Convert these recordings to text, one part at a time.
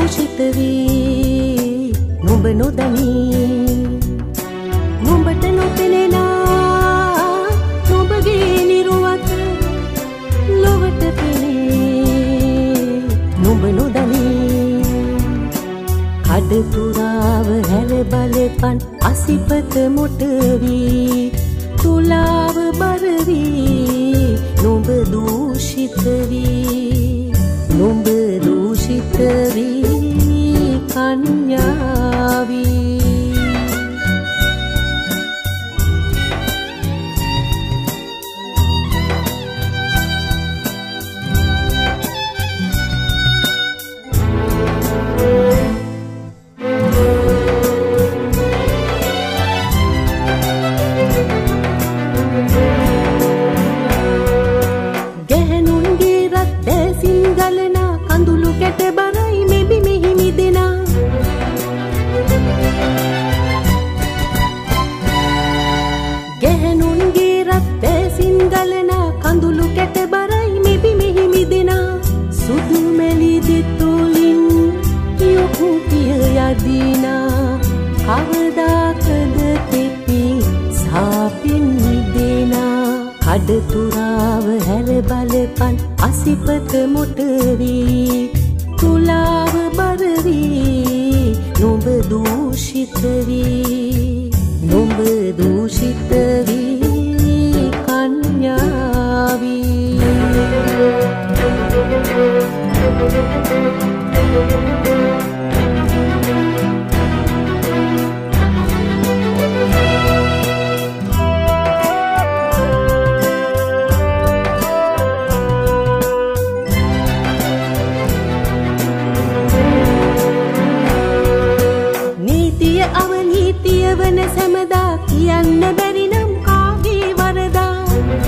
දූෂිත වී නුඹ නොදනී නුඹට නොපෙනෙනා නුඹගේ නිරුවත ලොවට පෙනේ නුඹ නොදනී කඩතුරාව හැර බලපන් අසිපත මොට වී තුලාව බර වී නුඹ දූෂිත වී නුඹ දූෂිත වී කන්‍යාවී කඩතුරාව හැර බලපන් අසිපත මොට වී තුලාව බර වී නුඹ දූෂිත වී නුඹ දූෂිත වී කන්‍යාවී වන සැමදා කියන්න බැරි නම් කාගේ වරදා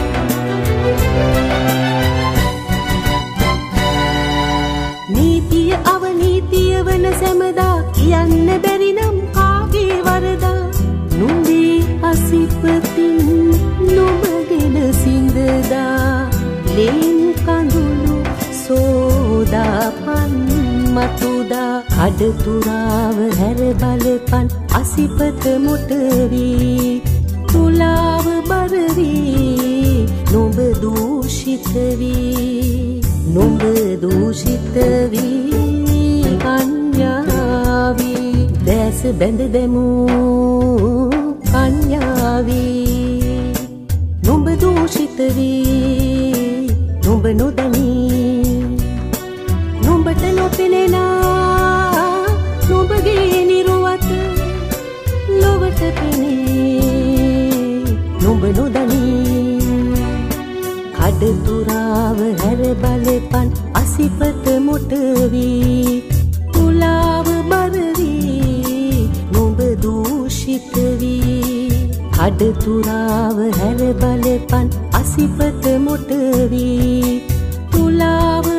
නීතිය අවනීතිය වන සැමදා කියන්න බැරි නම් කාගේ වරදා නුඹේ අසිපතින් නුඹගෙන සිඳදා ලේන් කඳුළු සෝදාපන් මතුදා කඩතුරාව හැර බලපන් අසිපත මොට වී තුලාව බර වී නුඹ දූෂිත වී නුඹ දූෂිත වී කන්‍යාවී දැස බැඳ දැමූ කන්‍යාවී නුඹ දූෂිත වී නුඹ නොදනී නුඹට නොපෙනෙනා නුඹගේ නිරුවත ලොවට පෙනේ නුඹ නොදනී කඩතුරාව හැර බලපන් අසිපත මොට වී තුලාව බර වී නුඹ දූෂිත වී කඩතුරාව හැර බලපන් අසිපත මොට වී තුලාව